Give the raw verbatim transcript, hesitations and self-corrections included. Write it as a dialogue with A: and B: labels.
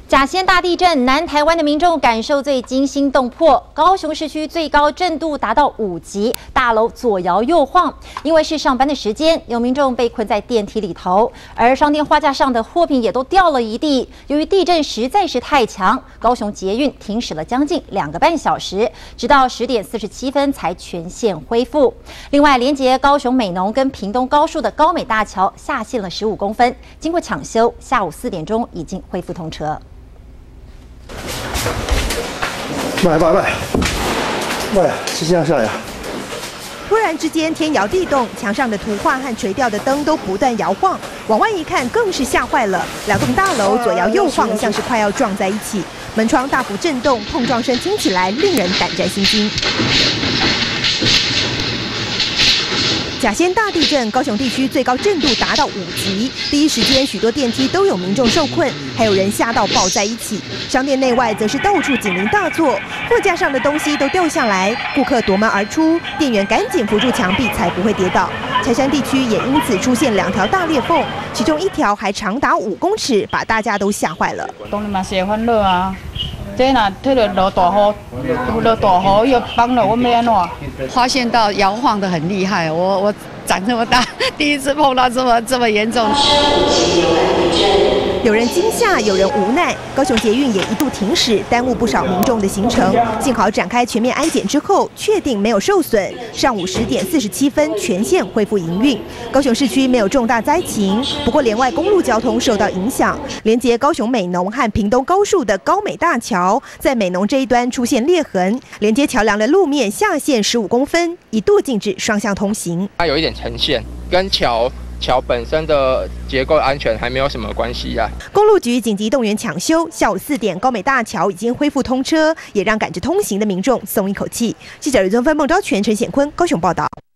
A: 甲仙大地震，南台湾的民众感受最惊心动魄。高雄市区最高震度达到五级，大楼左摇右晃。因为是上班的时间，有民众被困在电梯里头，而商店花架上的货品也都掉了一地。由于地震实在是太强，高雄捷运停驶了将近两个半小时，直到十点四十七分才全线恢复。另外，连接高雄美浓跟屏东高树的高美大桥下陷了十五公分，经过抢修，下午四点钟已经恢复通车。
B: 慢慢慢，慢，是这样下来呀。
C: 突然之间，天摇地动，墙上的图画和垂吊的灯都不断摇晃。往外一看，更是吓坏了。两栋大楼左摇右晃，像是快要撞在一起。门窗大幅震动，碰撞声听起来令人胆战心惊。 甲仙大地震，高雄地区最高震度达到五级。第一时间，许多电梯都有民众受困，还有人吓到抱在一起。商店内外则是到处警铃大作，货架上的东西都掉下来，顾客夺门而出，店员赶紧扶住墙壁才不会跌倒。柴山地区也因此出现两条大裂缝，其中一条还长达五公尺，把大家都吓坏了。
D: 当然嘛是会烦恼啊。 这那退了落大雨，落大雨又崩了，我们要怎？
E: 发现到摇晃得很厉害，我我长这么大，第一次碰到这么这么严重。
C: 有人惊吓，有人无奈。高雄捷运也一度停驶，耽误不少民众的行程。幸好展开全面安检之后，确定没有受损。上午十点四十七分全线恢复营运。高雄市区没有重大灾情，不过连外公路交通受到影响，连接高雄美浓和屏东高树的高美大桥，在美浓这一端出现裂痕，连接桥梁的路面下陷十五公分，一度禁止双向通行。
F: 它有一点呈现，跟桥。 桥本身的结构安全还没有什么关系呀、啊。
C: 公路局紧急动员抢修，下午四点高美大桥已经恢复通车，也让赶着通行的民众松一口气。记者吕宗芬、孟昭全、陈显坤高雄报道。